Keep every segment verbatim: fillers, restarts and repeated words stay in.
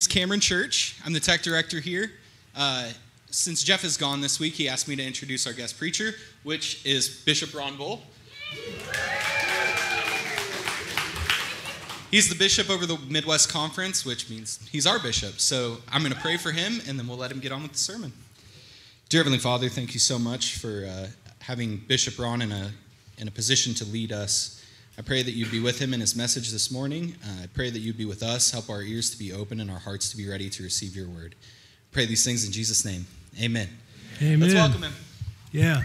Cameron Church. I'm the tech director here. Uh, since Jeff is gone this week, he asked me to introduce our guest preacher, which is Bishop Ron Bowell. He's the bishop over the Midwest Conference, which means he's our bishop. So I'm going to pray for him, and then we'll let him get on with the sermon. Dear Heavenly Father, thank you so much for uh, having Bishop Ron in a, in a position to lead us. I pray that you'd be with him in his message this morning. Uh, I pray that you'd be with us, help our ears to be open and our hearts to be ready to receive your word. I pray these things in Jesus' name. Amen. Amen. Let's welcome him. Yeah.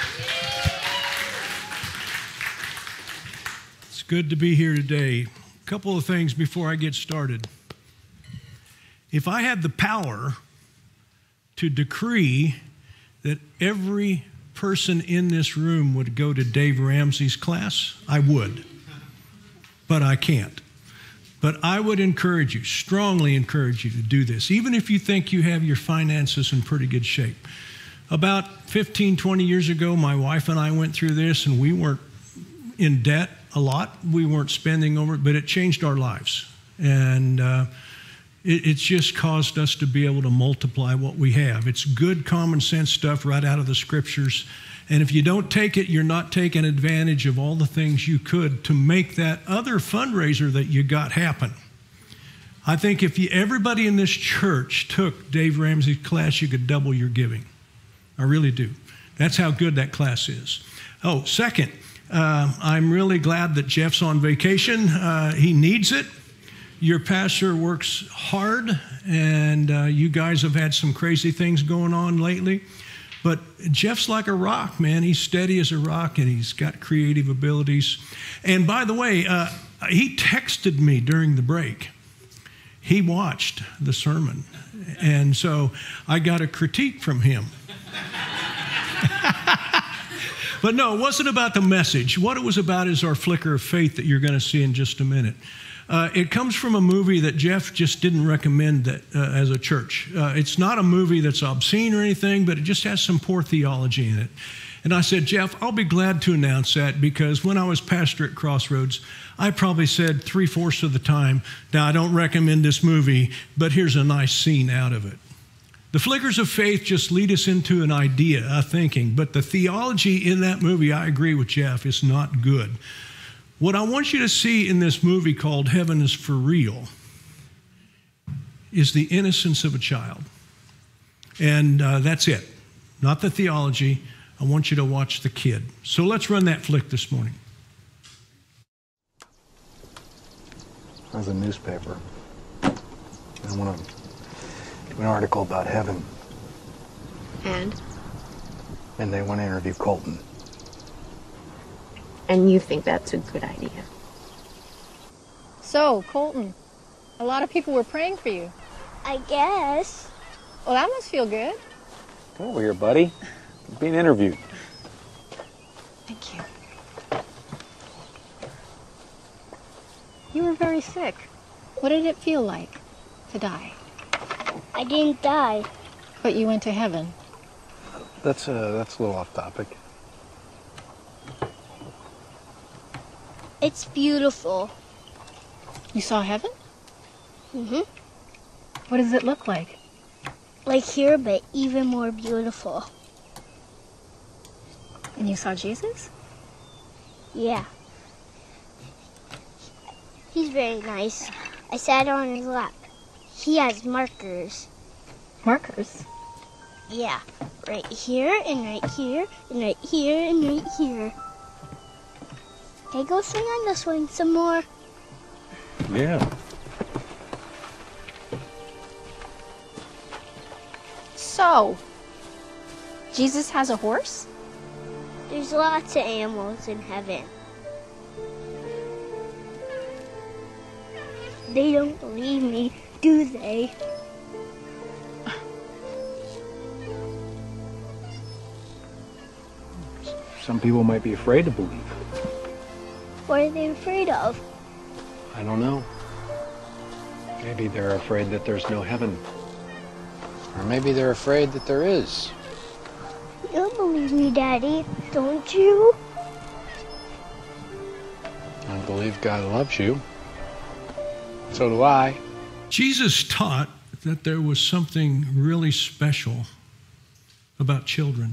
It's good to be here today. A couple of things before I get started. If I had the power to decree that every person in this room would go to Dave Ramsey's class, I would, but I can't. But I would encourage you, strongly encourage you to do this, even if you think you have your finances in pretty good shape. About fifteen, twenty years ago, my wife and I went through this, and we weren't in debt a lot. We weren't spending over it, but it changed our lives. And uh, it, it's just caused us to be able to multiply what we have. It's good common sense stuff right out of the scriptures. And if you don't take it, you're not taking advantage of all the things you could to make that other fundraiser that you got happen. I think if you, everybody in this church took Dave Ramsey's class, you could double your giving. I really do. That's how good that class is. Oh, second, uh, I'm really glad that Jeff's on vacation. Uh, he needs it. Your pastor works hard, and uh, you guys have had some crazy things going on lately. But Jeff's like a rock, man. He's steady as a rock, and he's got creative abilities. And by the way, uh, he texted me during the break. He watched the sermon, and so I got a critique from him. But no, it wasn't about the message. What it was about is our flicker of faith that you're going to see in just a minute. Uh, it comes from a movie that Jeff just didn't recommend that uh, as a church. Uh, it's not a movie that's obscene or anything, but it just has some poor theology in it. And I said, Jeff, I'll be glad to announce that, because when I was pastor at Crossroads, I probably said three-fourths of the time, now I don't recommend this movie, but here's a nice scene out of it. The flickers of faith just lead us into an idea, a thinking, but the theology in that movie, I agree with Jeff, is not good. What I want you to see in this movie called Heaven is for Real is the innocence of a child. And uh, that's it. Not the theology. I want you to watch the kid. So let's run that flick this morning. There's a newspaper. I want to do an article about heaven. And? And they want to interview Colton. And you think that's a good idea? So, Colton, a lot of people were praying for you. I guess. Well, that must feel good. Come over here, buddy. You're being interviewed. Thank you. You were very sick. What did it feel like to die? I didn't die. But you went to heaven. That's, uh, that's a little off topic. It's beautiful. You saw heaven? Mm-hmm. What does it look like? Like here, but even more beautiful. And you saw Jesus? Yeah. He's very nice. I sat on his lap. He has markers. Markers? Yeah. Right here, and right here, and right here, and right here. Can I go swing on the swing some more? Yeah. So, Jesus has a horse? There's lots of animals in heaven. They don't believe me, do they? Some people might be afraid to believe. What are they afraid of? I don't know. Maybe they're afraid that there's no heaven. Or maybe they're afraid that there is. You don't believe me, Daddy, don't you? I believe God loves you. So do I. Jesus taught that there was something really special about children.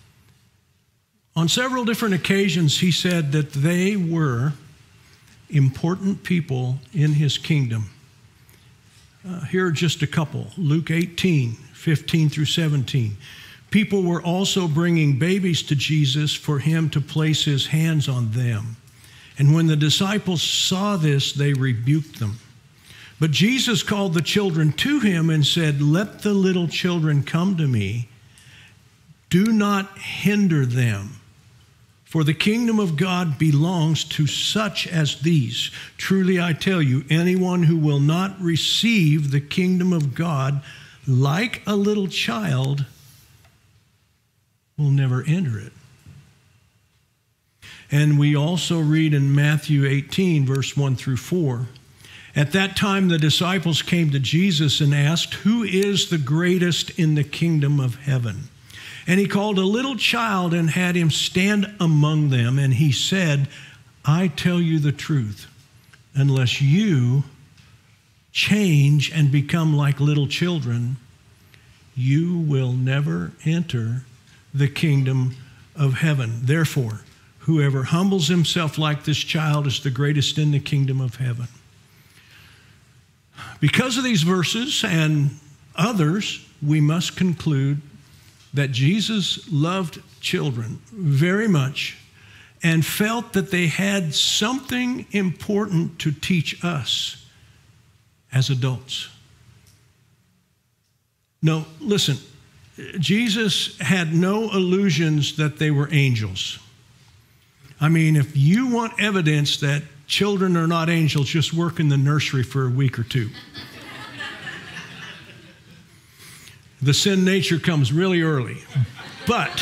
On several different occasions, he said that they were important people in his kingdom. Uh, here are just a couple. Luke eighteen, fifteen through seventeen. People were also bringing babies to Jesus for him to place his hands on them. And when the disciples saw this, they rebuked them. But Jesus called the children to him and said, "Let the little children come to me. Do not hinder them. For the kingdom of God belongs to such as these. Truly I tell you, anyone who will not receive the kingdom of God like a little child will never enter it." And we also read in Matthew eighteen, verse one through four. At that time, the disciples came to Jesus and asked, "Who is the greatest in the kingdom of heaven?" And he called a little child and had him stand among them. And he said, "I tell you the truth, unless you change and become like little children, you will never enter the kingdom of heaven. Therefore, whoever humbles himself like this child is the greatest in the kingdom of heaven." Because of these verses and others, we must conclude that Jesus loved children very much and felt that they had something important to teach us as adults. No, listen, Jesus had no illusions that they were angels. I mean, if you want evidence that children are not angels, just work in the nursery for a week or two. The sin nature comes really early. But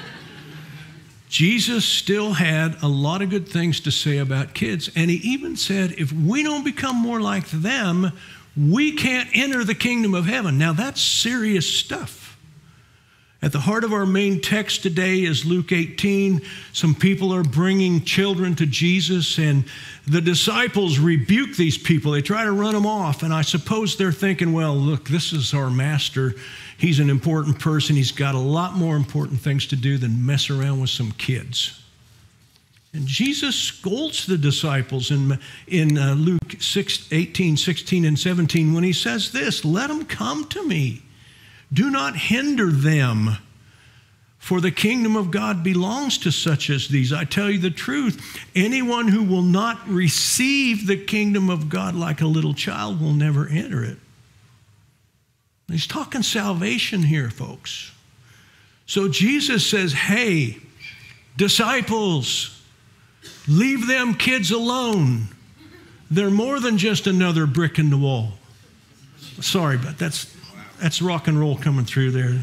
Jesus still had a lot of good things to say about kids. And he even said, if we don't become more like them, we can't enter the kingdom of heaven. Now, that's serious stuff. At the heart of our main text today is Luke eighteen. Some people are bringing children to Jesus, and the disciples rebuke these people. They try to run them off, and I suppose they're thinking, well, look, this is our master. He's an important person. He's got a lot more important things to do than mess around with some kids. And Jesus scolds the disciples in, in uh, Luke eighteen, sixteen, and seventeen when he says this, "Let them come to me. Do not hinder them, for the kingdom of God belongs to such as these. I tell you the truth, anyone who will not receive the kingdom of God like a little child will never enter it." He's talking salvation here, folks. So Jesus says, hey, disciples, leave them kids alone. They're more than just another brick in the wall. Sorry, but that's... That's rock and roll coming through there.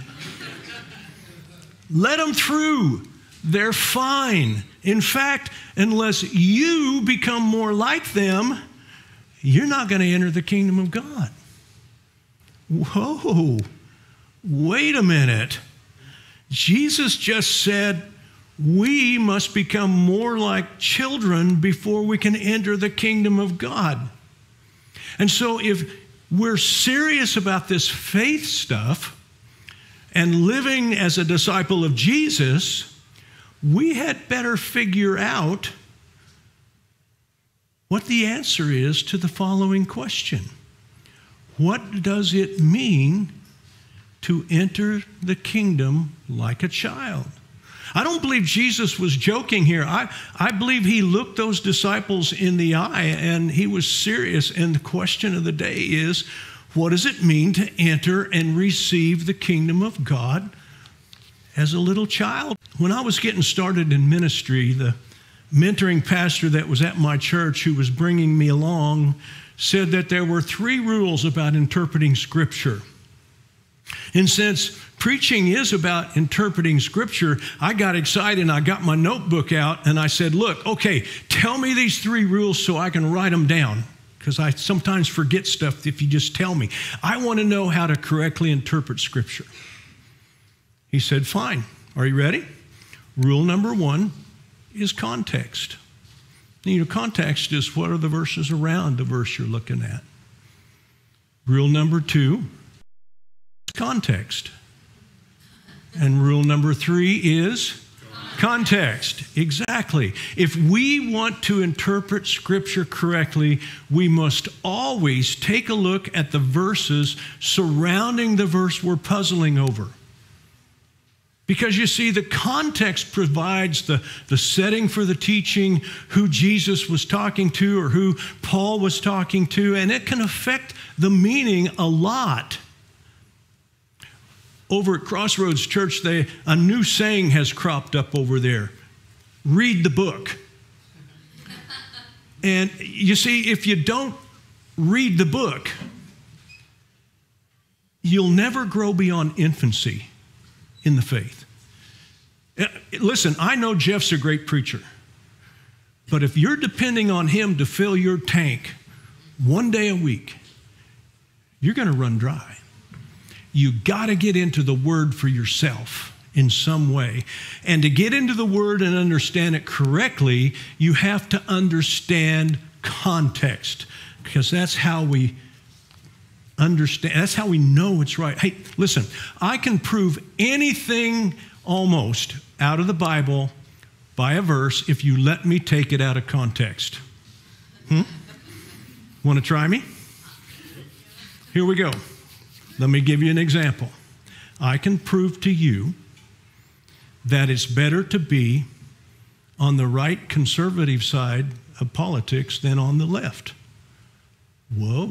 Let them through. They're fine. In fact, unless you become more like them, you're not going to enter the kingdom of God. Whoa, wait a minute. Jesus just said we must become more like children before we can enter the kingdom of God. And so if we're serious about this faith stuff and living as a disciple of Jesus, we had better figure out what the answer is to the following question. What does it mean to enter the kingdom like a child? I don't believe Jesus was joking here. I, I believe he looked those disciples in the eye and he was serious. And the question of the day is, what does it mean to enter and receive the kingdom of God as a little child? When I was getting started in ministry, the mentoring pastor that was at my church who was bringing me along said that there were three rules about interpreting Scripture. And since preaching is about interpreting Scripture, I got excited and I got my notebook out and I said, look, okay, tell me these three rules so I can write them down, because I sometimes forget stuff if you just tell me. I want to know how to correctly interpret Scripture. He said, fine. Are you ready? Rule number one is context. You know, context is what are the verses around the verse you're looking at. Rule number two, context. And rule number three is context. Exactly. If we want to interpret Scripture correctly, we must always take a look at the verses surrounding the verse we're puzzling over. Because you see, the context provides the, the setting for the teaching, who Jesus was talking to or who Paul was talking to, and it can affect the meaning a lot. Over at Crossroads Church, they, a new saying has cropped up over there. Read the book. And you see, if you don't read the book, you'll never grow beyond infancy in the faith. Listen, I know Jeff's a great preacher, but if you're depending on him to fill your tank one day a week, you're going to run dry. You got to get into the Word for yourself in some way. And to get into the Word and understand it correctly, you have to understand context, because that's how we understand, that's how we know it's right. Hey, listen, I can prove anything almost out of the Bible by a verse if you let me take it out of context. Hmm? Want to try me? Here we go. Let me give you an example. I can prove to you that it's better to be on the right conservative side of politics than on the left. Whoa.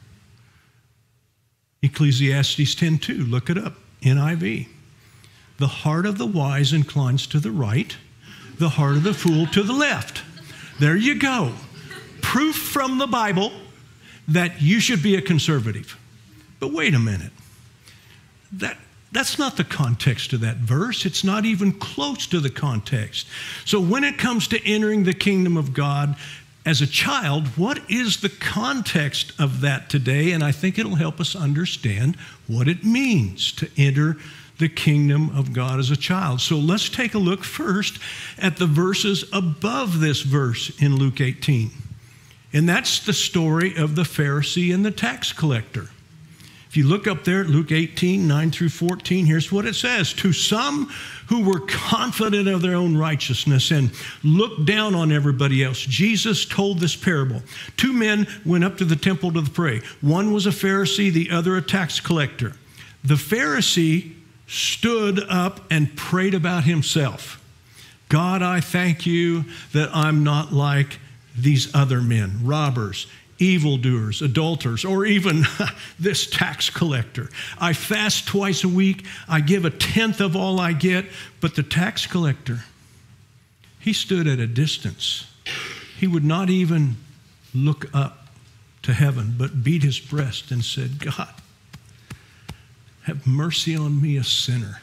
Ecclesiastes ten two, look it up, N I V. The heart of the wise inclines to the right, the heart of the fool to the left. There you go. Proof from the Bible that you should be a conservative. But wait a minute. That, that's not the context of that verse. It's not even close to the context. So when it comes to entering the kingdom of God as a child, what is the context of that today? And I think it'll help us understand what it means to enter the kingdom of God as a child. So let's take a look first at the verses above this verse in Luke eighteen. And that's the story of the Pharisee and the tax collector. If you look up there at Luke eighteen, nine through fourteen, here's what it says. To some who were confident of their own righteousness and looked down on everybody else, Jesus told this parable. Two men went up to the temple to pray. One was a Pharisee, the other a tax collector. The Pharisee stood up and prayed about himself. God, I thank you that I'm not like these other men, robbers, evildoers, adulterers, or even this tax collector. I fast twice a week. I give a tenth of all I get. But the tax collector, he stood at a distance. He would not even look up to heaven, but beat his breast and said, God, have mercy on me, a sinner.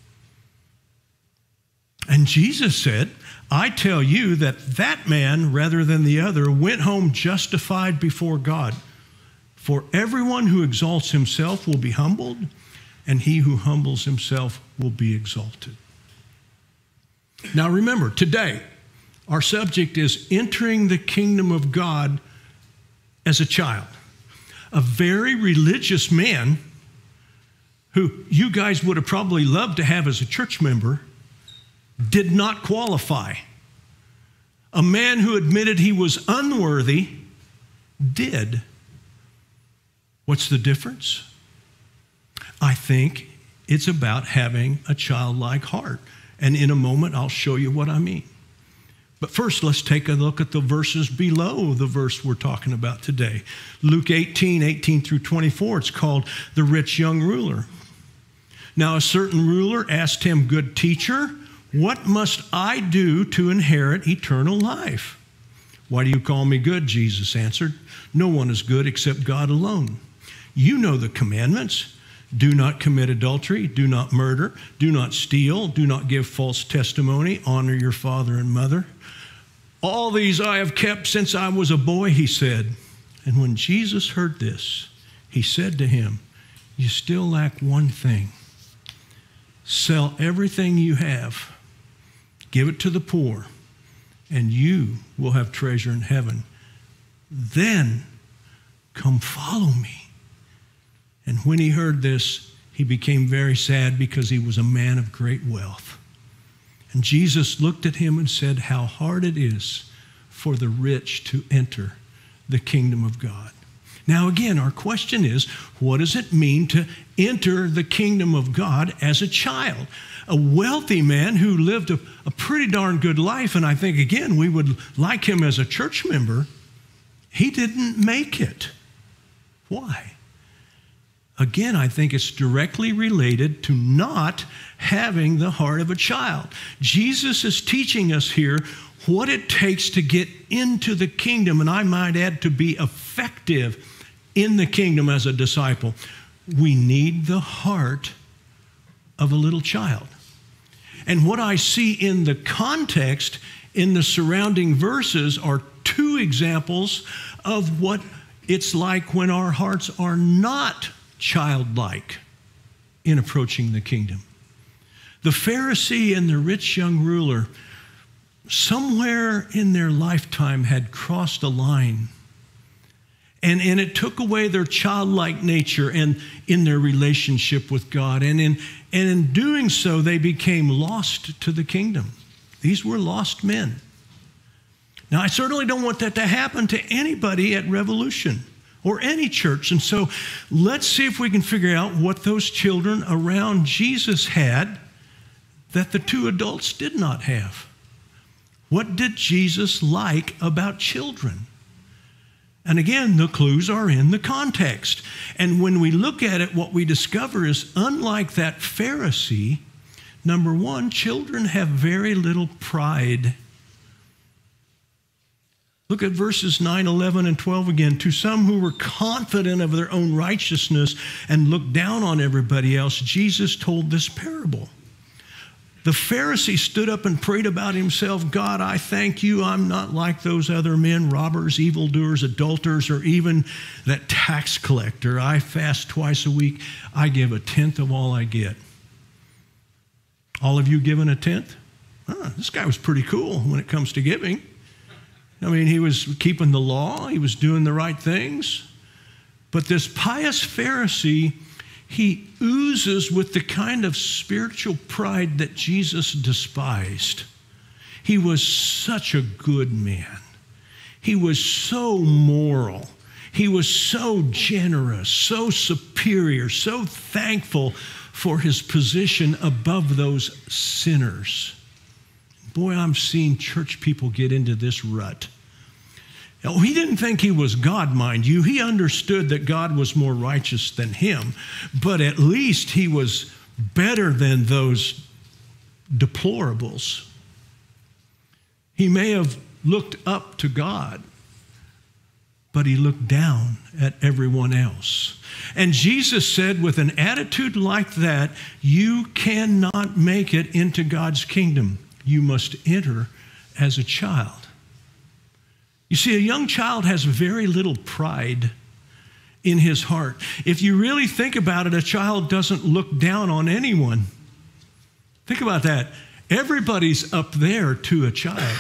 And Jesus said, I tell you that that man, rather than the other, went home justified before God. For everyone who exalts himself will be humbled, and he who humbles himself will be exalted. Now remember, today, our subject is entering the kingdom of God as a child. A very religious man who you guys would have probably loved to have as a church member did not qualify. A man who admitted he was unworthy did. What's the difference? I think it's about having a childlike heart. And in a moment, I'll show you what I mean. But first, let's take a look at the verses below the verse we're talking about today. Luke eighteen, eighteen through twenty-four, it's called the rich young ruler. Now, a certain ruler asked him, Good teacher, what must I do to inherit eternal life? Why do you call me good? Jesus answered. No one is good except God alone. You know the commandments. Do not commit adultery. Do not murder. Do not steal. Do not give false testimony. Honor your father and mother. All these I have kept since I was a boy, he said. And when Jesus heard this, he said to him, You still lack one thing. Sell everything you have. Give it to the poor, and you will have treasure in heaven. Then come follow me. And when he heard this, he became very sad because he was a man of great wealth. And Jesus looked at him and said, how hard it is for the rich to enter the kingdom of God. Now again, our question is, what does it mean to enter the kingdom of God as a child? A wealthy man who lived a, a pretty darn good life, and I think, again, we would like him as a church member, he didn't make it. Why? Again, I think it's directly related to not having the heart of a child. Jesus is teaching us here what it takes to get into the kingdom, and I might add, to be effective in the kingdom as a disciple. We need the heart of a little child. And what I see in the context in the surrounding verses are two examples of what it's like when our hearts are not childlike in approaching the kingdom. The Pharisee and the rich young ruler, somewhere in their lifetime, had crossed a line. And, and it took away their childlike nature and in their relationship with God. And in, and in doing so, they became lost to the kingdom. These were lost men. Now, I certainly don't want that to happen to anybody at Revolution or any church. And so let's see if we can figure out what those children around Jesus had that the two adults did not have. What did Jesus like about children? And again, the clues are in the context. And when we look at it, what we discover is, unlike that Pharisee, number one, children have very little pride. Look at verses nine, eleven, and twelve again. To some who were confident of their own righteousness and looked down on everybody else, Jesus told this parable. The Pharisee stood up and prayed about himself, God, I thank you I'm not like those other men, robbers, evildoers, adulterers, or even that tax collector. I fast twice a week. I give a tenth of all I get. All of you given a tenth? Huh, this guy was pretty cool when it comes to giving. I mean, he was keeping the law. He was doing the right things. But this pious Pharisee, he oozes with the kind of spiritual pride that Jesus despised. He was such a good man. He was so moral. He was so generous, so superior, so thankful for his position above those sinners. Boy, I'm seeing church people get into this rut. Now, he didn't think he was God, mind you. He understood that God was more righteous than him, but at least he was better than those deplorables. He may have looked up to God, but he looked down at everyone else. And Jesus said, with an attitude like that, you cannot make it into God's kingdom. You must enter as a child. You see, a young child has very little pride in his heart. If you really think about it, a child doesn't look down on anyone. Think about that. Everybody's up there to a child.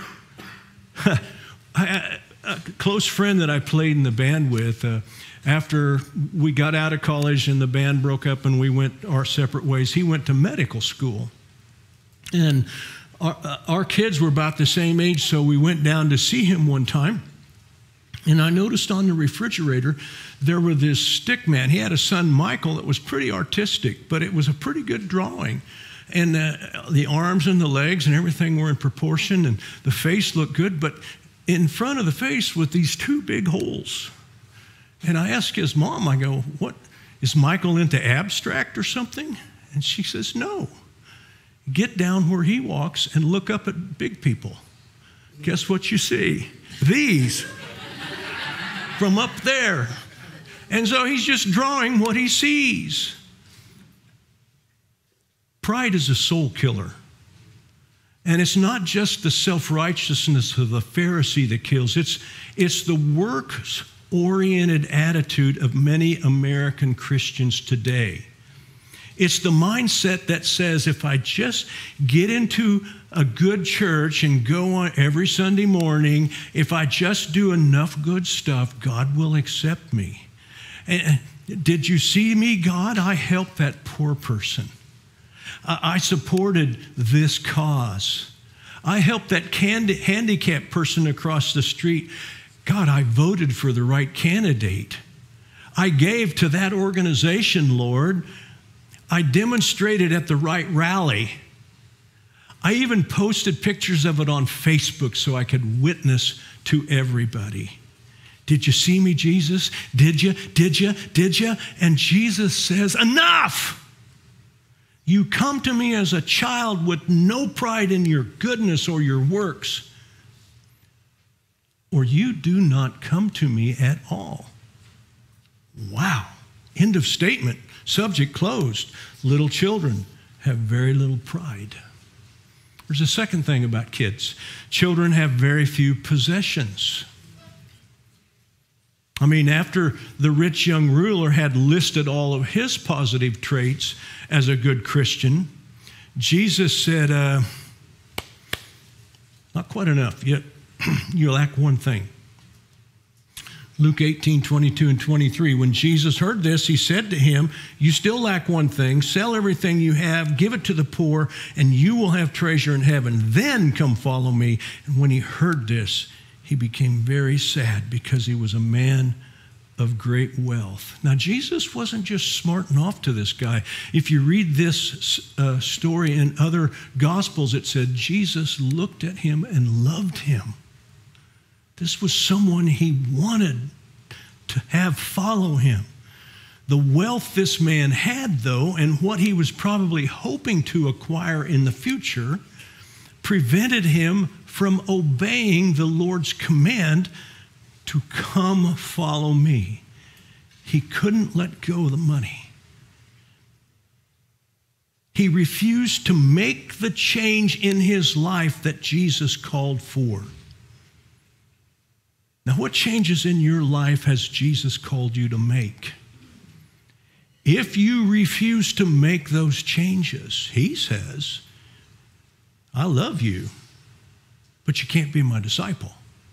I, a close friend that I played in the band with, uh, after we got out of college and the band broke up and we went our separate ways, he went to medical school. And Our, uh, our kids were about the same age, so we went down to see him one time. And I noticed on the refrigerator, there were this stick man. He had a son, Michael, that was pretty artistic, but it was a pretty good drawing. And uh, the arms and the legs and everything were in proportion, and the face looked good. But in front of the face were these two big holes. And I asked his mom, I go, what, is Michael into abstract or something? And she says, no. Get down where he walks and look up at big people. Guess what you see? These from up there. And so he's just drawing what he sees. Pride is a soul killer. And it's not just the self-righteousness of the Pharisee that kills. It's, it's the works-oriented attitude of many American Christians today. It's the mindset that says, if I just get into a good church and go on every Sunday morning, if I just do enough good stuff, God will accept me. And Did you see me, God? I helped that poor person. I supported this cause. I helped that handicapped person across the street. God, I voted for the right candidate. I gave to that organization, Lord. I demonstrated at the right rally. I even posted pictures of it on Facebook so I could witness to everybody. Did you see me, Jesus? Did you? Did you? Did you? And Jesus says, enough! You come to me as a child with no pride in your goodness or your works, or you do not come to me at all. Wow. End of statement. Subject closed. Little children have very little pride. There's a second thing about kids. Children have very few possessions. I mean, after the rich young ruler had listed all of his positive traits as a good Christian, Jesus said, uh, not quite enough. Yet you lack one thing. Luke eighteen, twenty-two and twenty-three, when Jesus heard this, he said to him, you still lack one thing. Sell everything you have, give it to the poor, and you will have treasure in heaven. Then come follow me. And when he heard this, he became very sad because he was a man of great wealth. Now, Jesus wasn't just smarting off to this guy. If you read this uh, story in other Gospels, it said Jesus looked at him and loved him. This was someone he wanted to have follow him. The wealth this man had, though, and what he was probably hoping to acquire in the future, prevented him from obeying the Lord's command to come follow me. He couldn't let go of the money. He refused to make the change in his life that Jesus called for. Now, what changes in your life has Jesus called you to make? If you refuse to make those changes, he says, I love you, but you can't be my disciple.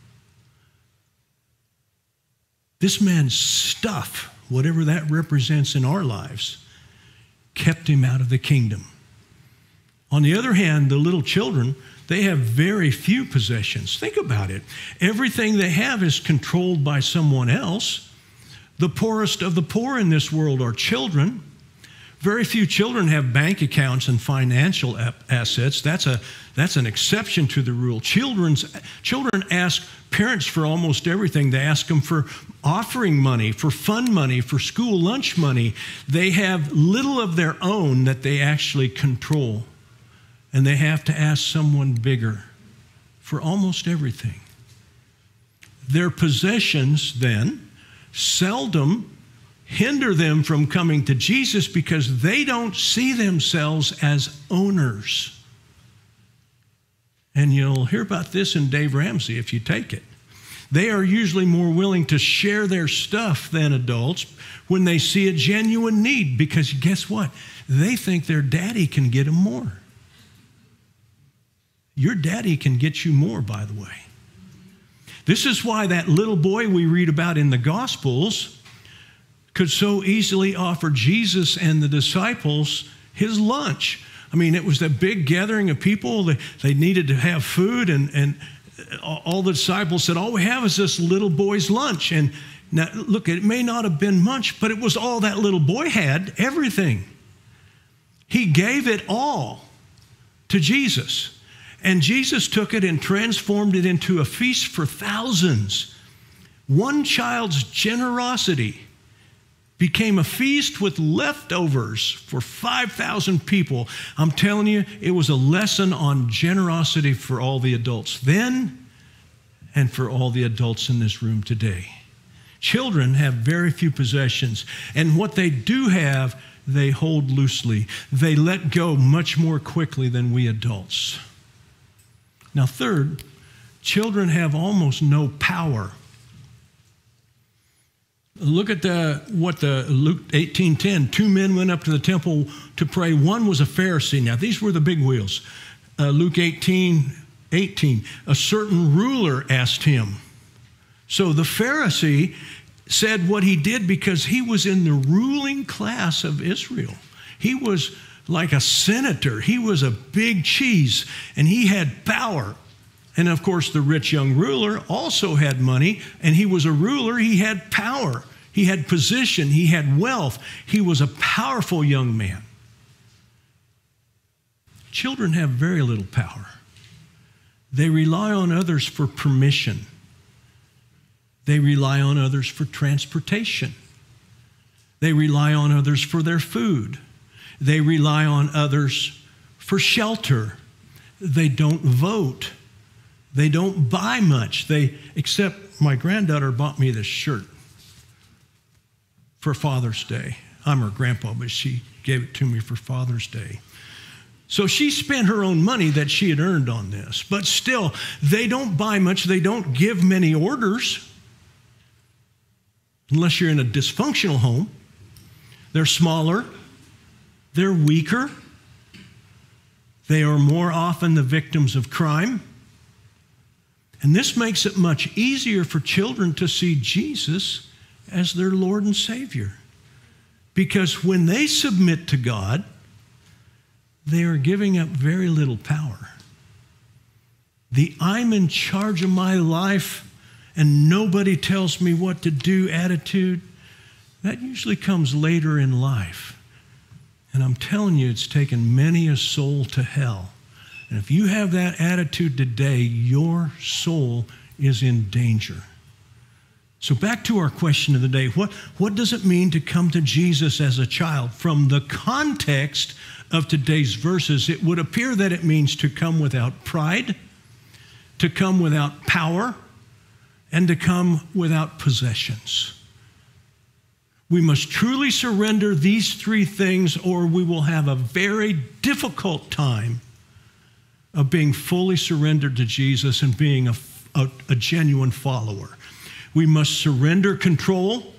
This man's stuff, whatever that represents in our lives, kept him out of the kingdom. On the other hand, the little children, they have very few possessions. Think about it. Everything they have is controlled by someone else. The poorest of the poor in this world are children. Very few children have bank accounts and financial assets. That's a that's an exception to the rule. Children's, children ask parents for almost everything. They ask them for offering money, for fun money, for school lunch money. They have little of their own that they actually control. And they have to ask someone bigger for almost everything. Their possessions, then, seldom hinder them from coming to Jesus because they don't see themselves as owners. And you'll hear about this in Dave Ramsey if you take it. They are usually more willing to share their stuff than adults when they see a genuine need, because guess what? They think their daddy can get them more. Your daddy can get you more, by the way. This is why that little boy we read about in the Gospels could so easily offer Jesus and the disciples his lunch. I mean, it was that big gathering of people. They, they needed to have food, and, and all the disciples said, all we have is this little boy's lunch. And now, look, it may not have been much, but it was all that little boy had, everything. He gave it all to Jesus. And Jesus took it and transformed it into a feast for thousands. One child's generosity became a feast with leftovers for five thousand people. I'm telling you, it was a lesson on generosity for all the adults then and for all the adults in this room today. Children have very few possessions, and what they do have, they hold loosely. They let go much more quickly than we adults. Now, third, children have almost no power. Look at the, what the Luke eighteen ten, two men went up to the temple to pray. One was a Pharisee. Now, these were the big wheels. Uh, Luke eighteen eighteen, a certain ruler asked him. So the Pharisee said what he did because he was in the ruling class of Israel. He was like a senator. He was a big cheese, and he had power. And of course, the rich young ruler also had money, and he was a ruler. He had power. He had position. He had wealth. He was a powerful young man. Children have very little power. They rely on others for permission. They rely on others for transportation. They rely on others for their food. They rely on others for shelter. They don't vote. They don't buy much. They, except my granddaughter bought me this shirt for Father's Day. I'm her grandpa, but she gave it to me for Father's Day. So she spent her own money that she had earned on this. But still, they don't buy much. They don't give many orders unless you're in a dysfunctional home. They're smaller. They're weaker. They are more often the victims of crime. And this makes it much easier for children to see Jesus as their Lord and Savior. Because when they submit to God, they are giving up very little power. The I'm in charge of my life and nobody tells me what to do attitude, that usually comes later in life. And I'm telling you, it's taken many a soul to hell. And if you have that attitude today, your soul is in danger. So back to our question of the day. What, what does it mean to come to Jesus as a child? From the context of today's verses, it would appear that it means to come without pride, to come without power, and to come without possessions. We must truly surrender these three things, or we will have a very difficult time of being fully surrendered to Jesus and being a, a, a genuine follower. We must surrender control.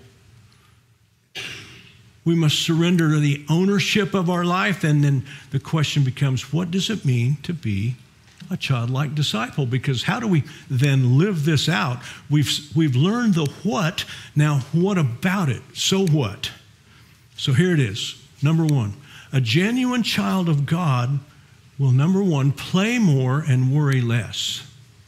We must surrender the ownership of our life. And then the question becomes, what does it mean to be a childlike disciple? Because how do we then live this out? We've, we've learned the what. Now, what about it? So what? So here it is. Number one, a genuine child of God will, number one, play more and worry less.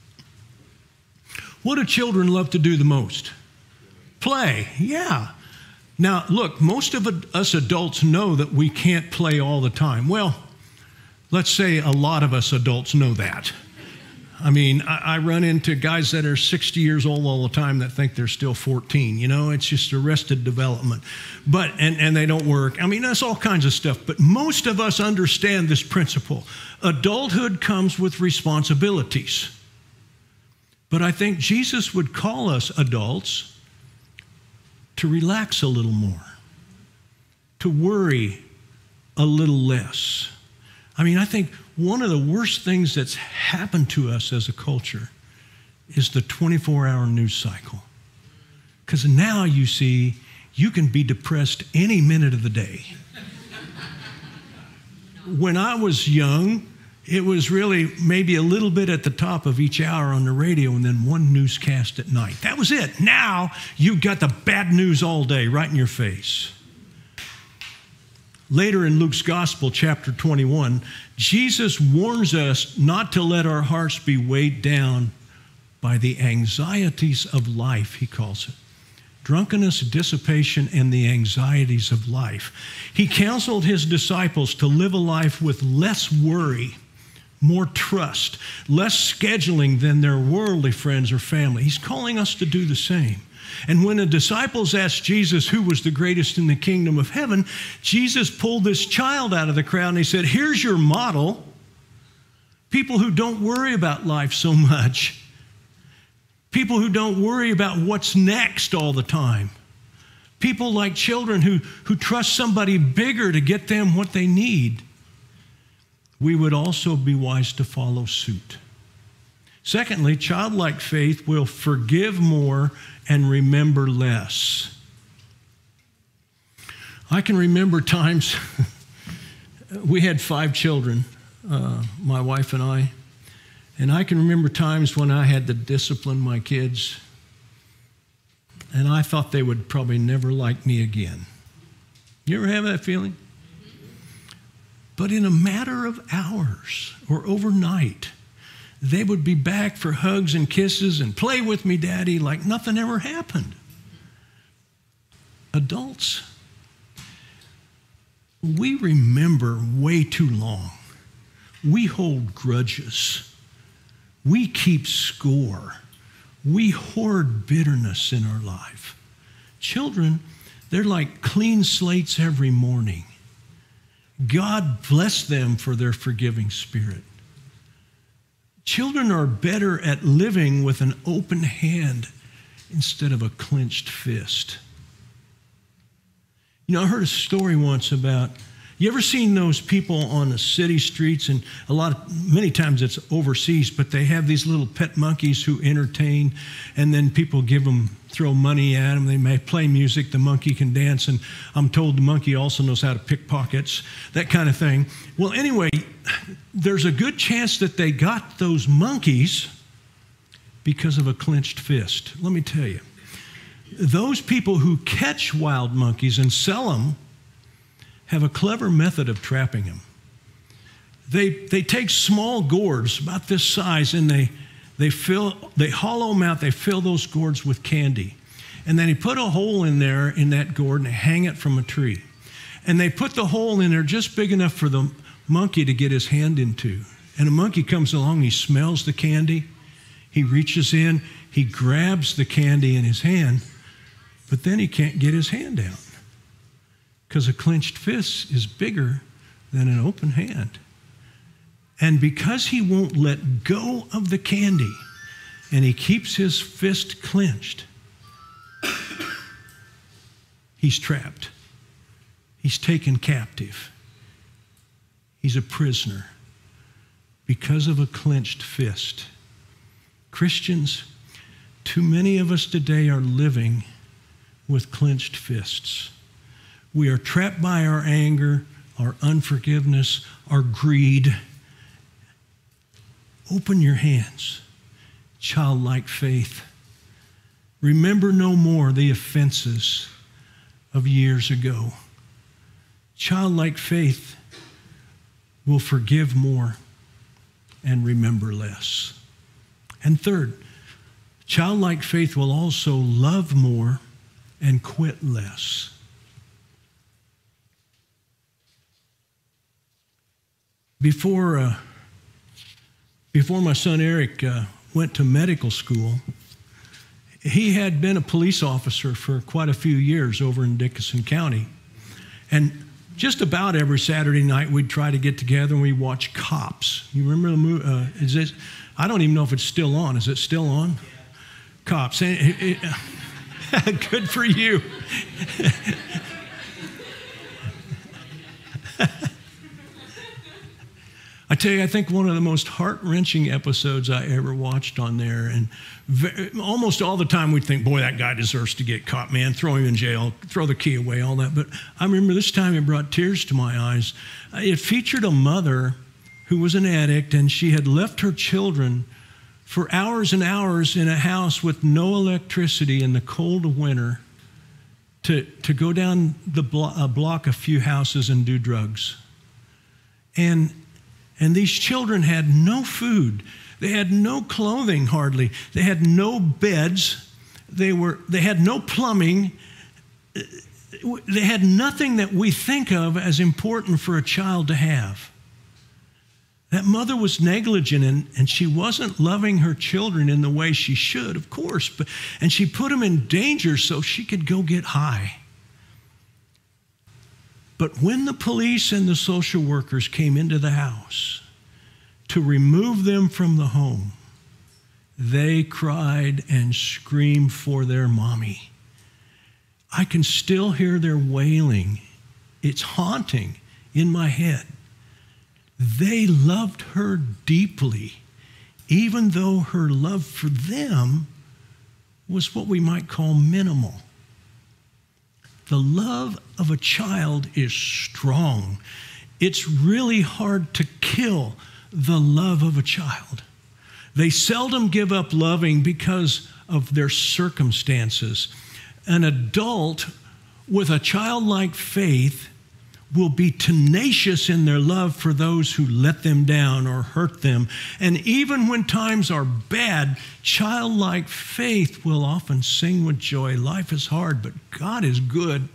What do children love to do the most? Play, yeah. Now, look, most of us adults know that we can't play all the time. Well, let's say a lot of us adults know that. I mean, I, I run into guys that are sixty years old all the time that think they're still fourteen. You know, it's just arrested development. But, and, and they don't work. I mean, that's all kinds of stuff. But most of us understand this principle. Adulthood comes with responsibilities. But I think Jesus would call us adults to relax a little more, to worry a little less. I mean, I think one of the worst things that's happened to us as a culture is the twenty-four hour news cycle. Because now you see, you can be depressed any minute of the day. When I was young, it was really maybe a little bit at the top of each hour on the radio and then one newscast at night. That was it. Now you've got the bad news all day right in your face. Later in Luke's Gospel, chapter twenty-one, Jesus warns us not to let our hearts be weighed down by the anxieties of life, he calls it. Drunkenness, dissipation, and the anxieties of life. He counseled his disciples to live a life with less worry, more trust, less scheduling than their worldly friends or family. He's calling us to do the same. And when the disciples asked Jesus who was the greatest in the kingdom of heaven, Jesus pulled this child out of the crowd and he said, here's your model. People who don't worry about life so much. People who don't worry about what's next all the time. People like children who, who trust somebody bigger to get them what they need. We would also be wise to follow suit. Secondly, childlike faith will forgive more and remember less. I can remember times, we had five children, uh, my wife and I, and I can remember times when I had to discipline my kids. and I thought they would probably never like me again. You ever have that feeling? But in a matter of hours or overnight, they would be back for hugs and kisses and play with me, Daddy, like nothing ever happened. Adults, we remember way too long. We hold grudges. We keep score. We hoard bitterness in our life. Children, they're like clean slates every morning. God bless them for their forgiving spirit. Children are better at living with an open hand instead of a clenched fist. You know, I heard a story once about, you ever seen those people on the city streets, and a lot of, many times it's overseas, but they have these little pet monkeys who entertain, and then people give them, throw money at them. They may play music, the monkey can dance, and I'm told the monkey also knows how to pick pockets, that kind of thing. Well, anyway, there's a good chance that they got those monkeys because of a clenched fist. Let me tell you, those people who catch wild monkeys and sell them have a clever method of trapping them. They, they take small gourds about this size, and they, they, fill, they hollow them out. They fill those gourds with candy. And then they put a hole in there in that gourd and they hang it from a tree. And they put the hole in there just big enough for the monkey to get his hand into. And a monkey comes along, he smells the candy, he reaches in, he grabs the candy in his hand, but then he can't get his hand out because a clenched fist is bigger than an open hand. And because he won't let go of the candy and he keeps his fist clenched, he's trapped. He's taken captive. He's a prisoner because of a clenched fist. Christians, too many of us today are living with clenched fists. We are trapped by our anger, our unforgiveness, our greed. Open your hands, childlike faith. Remember no more the offenses of years ago. Childlike faith will forgive more and remember less. And third, childlike faith will also love more and quit less. Before, uh, before my son Eric uh, went to medical school, he had been a police officer for quite a few years over in Dickinson County. And just about every Saturday night, we'd try to get together and we'd watch Cops. You remember the movie? Uh, is this, I don't even know if it's still on. Is it still on? Yeah. Cops. It, it, it, good for you. I tell you, I think one of the most heart-wrenching episodes I ever watched on there, and very, almost all the time we'd think, boy, that guy deserves to get caught, man, throw him in jail, throw the key away, all that. But I remember this time it brought tears to my eyes. It featured a mother who was an addict, and she had left her children for hours and hours in a house with no electricity in the cold of winter to, to go down the blo- a block a few houses and do drugs. And And these children had no food. They had no clothing hardly. They had no beds. They were, they had no plumbing. They had nothing that we think of as important for a child to have. That mother was negligent, and, and she wasn't loving her children in the way she should, of course. But, and she put them in danger so she could go get high. But when the police and the social workers came into the house to remove them from the home, they cried and screamed for their mommy. I can still hear their wailing. It's haunting in my head. They loved her deeply, even though her love for them was what we might call minimal. The love of a child is strong. It's really hard to kill the love of a child. They seldom give up loving because of their circumstances. an adult with a childlike faith will be tenacious in their love for those who let them down or hurt them. And even when times are bad, childlike faith will often sing with joy. Life is hard, but God is good.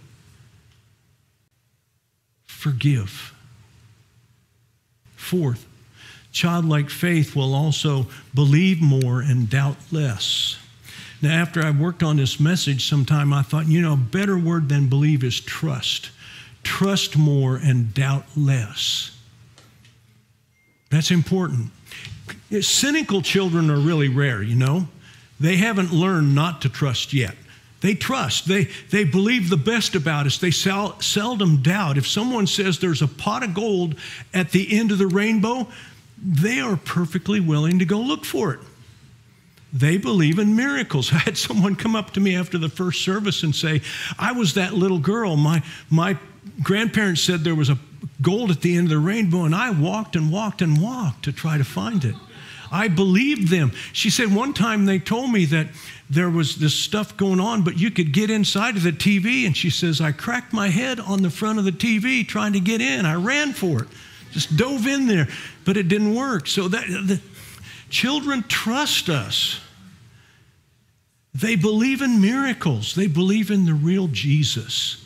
Forgive. Fourth, childlike faith will also believe more and doubt less. Now, after I worked on this message sometime, I thought, you know, a better word than believe is trust. Trust more and doubt less. That's important. Cynical children are really rare, you know. They haven't learned not to trust yet. They trust. They, they believe the best about us. They sel- seldom doubt. If someone says there's a pot of gold at the end of the rainbow, they are perfectly willing to go look for it. They believe in miracles. I had someone come up to me after the first service and say, I was that little girl. My, my grandparents said there was a gold at the end of the rainbow, and I walked and walked and walked to try to find it. I believed them. She said one time they told me that there was this stuff going on, but you could get inside of the T V. And she says, I cracked my head on the front of the T V trying to get in. I ran for it, just dove in there, but it didn't work. So that the children trust us. They believe in miracles. They believe in the real Jesus.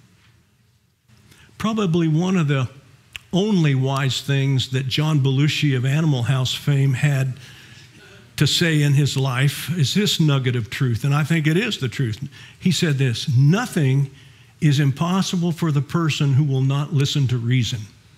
Probably one of the only wise things that John Belushi of Animal House fame had to say in his life is this nugget of truth, and I think it is the truth. He said this: nothing is impossible for the person who will not listen to reason.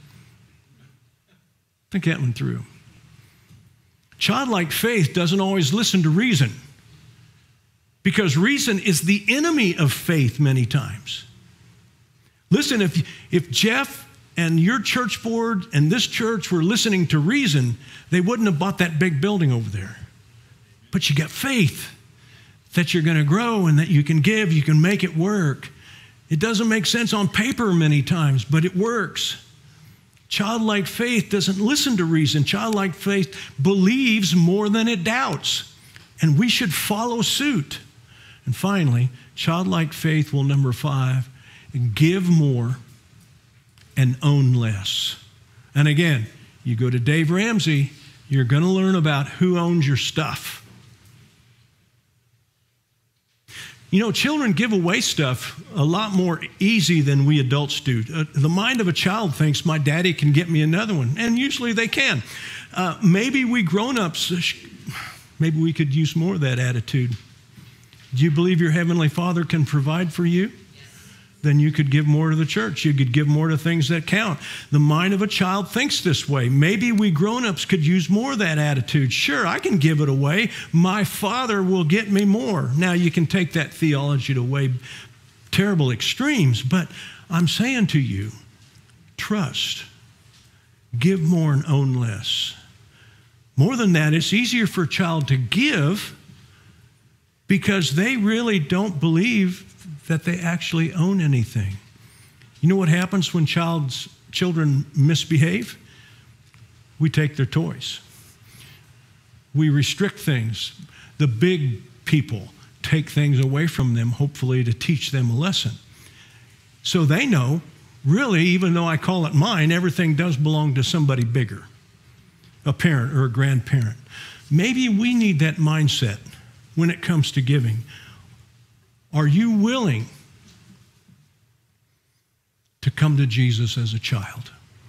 Think that one through. Childlike faith doesn't always listen to reason, because reason is the enemy of faith many times. Listen, if, if Jeff and your church board and this church were listening to reason, they wouldn't have bought that big building over there. But you got faith that you're going to grow and that you can give, you can make it work. It doesn't make sense on paper many times, but it works. Childlike faith doesn't listen to reason. Childlike faith believes more than it doubts, and we should follow suit. And finally, childlike faith will, number five, give more and own less. And again, you go to Dave Ramsey, you're going to learn about who owns your stuff. You know, children give away stuff a lot more easy than we adults do. Uh, the mind of a child thinks, my daddy can get me another one, and usually they can. Uh, maybe we grown-ups, maybe we could use more of that attitude. Do you believe your Heavenly Father can provide for you? Then you could give more to the church. You could give more to things that count. The mind of a child thinks this way. Maybe we grown-ups could use more of that attitude. Sure, I can give it away. My Father will get me more. Now, you can take that theology to way terrible extremes, but I'm saying to you, trust. Give more and own less. More than that, it's easier for a child to give because they really don't believe that they actually own anything. You know what happens when child's, children misbehave? We take their toys. We restrict things. The big people take things away from them, hopefully to teach them a lesson. So they know, really, even though I call it mine, everything does belong to somebody bigger, a parent or a grandparent. Maybe we need that mindset when it comes to giving. Are you willing to come to Jesus as a child?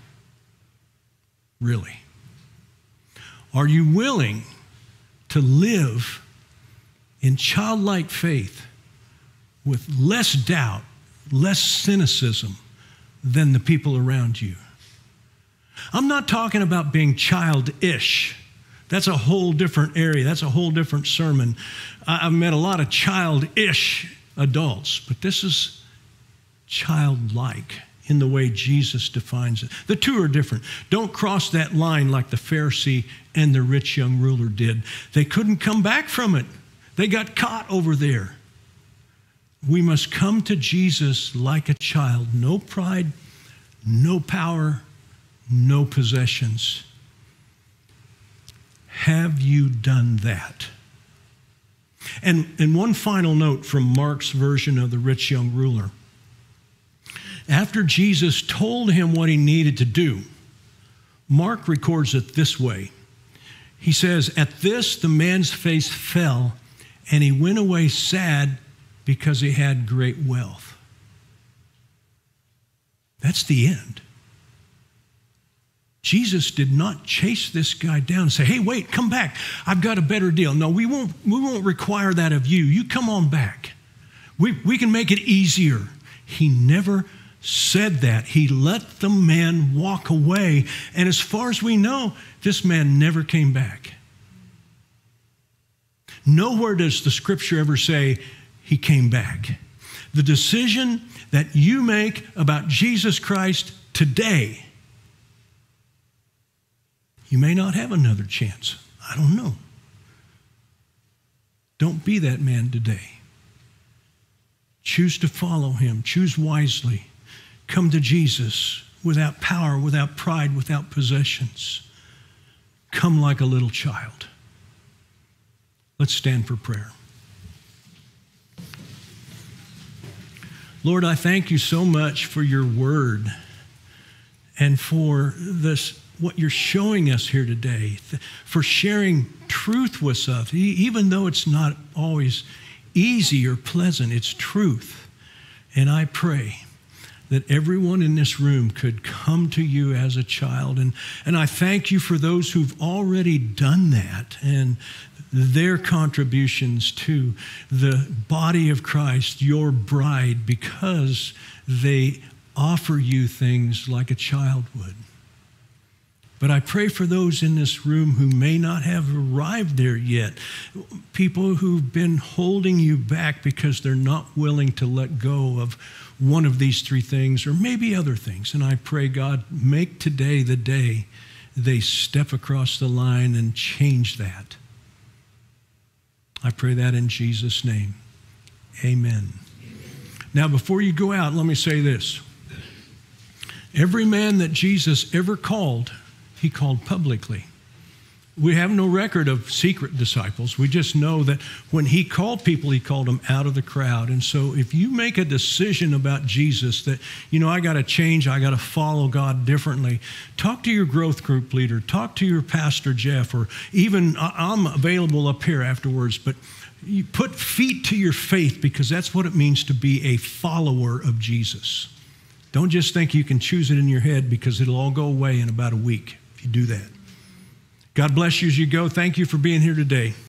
Really? Are you willing to live in childlike faith with less doubt, less cynicism than the people around you? I'm not talking about being childish. That's a whole different area. That's a whole different sermon. I've met a lot of childish adults, but this is childlike in the way Jesus defines it. The two are different. Don't cross that line like the Pharisee and the rich young ruler did. They couldn't come back from it. They got caught over there. We must come to Jesus like a child. No pride, no power, no possessions. Have you done that? And, and one final note from Mark's version of the rich young ruler. After Jesus told him what he needed to do, Mark records it this way. He says, at this, the man's face fell, and he went away sad because he had great wealth. That's the end. Jesus did not chase this guy down and say, hey, wait, come back. I've got a better deal. No, we won't, we won't require that of you. You come on back. We, we can make it easier. He never said that. He let the man walk away. And as far as we know, this man never came back. Nowhere does the scripture ever say he came back. The decision that you make about Jesus Christ today, you may not have another chance. I don't know. Don't be that man today. Choose to follow him. Choose wisely. Come to Jesus without power, without pride, without possessions. Come like a little child. Let's stand for prayer. Lord, I thank you so much for your word and for this, what you're showing us here today, for sharing truth with us, even though it's not always easy or pleasant, it's truth. And I pray that everyone in this room could come to you as a child. And, and I thank you for those who've already done that and their contributions to the body of Christ, your bride, because they offer you things like a child would. But I pray for those in this room who may not have arrived there yet, people who've been holding you back because they're not willing to let go of one of these three things, or maybe other things. And I pray, God, make today the day they step across the line and change that. I pray that in Jesus' name. Amen. Now, before you go out, let me say this. Every man that Jesus ever called, he called publicly. We have no record of secret disciples. We just know that when he called people, he called them out of the crowd. And so if you make a decision about Jesus that, you know, I got to change, I got to follow God differently, talk to your growth group leader, talk to your pastor, Jeff, or even I'm available up here afterwards, but you put feet to your faith, because that's what it means to be a follower of Jesus. Don't just think you can choose it in your head, because it'll all go away in about a week if you do that. God bless you as you go. Thank you for being here today.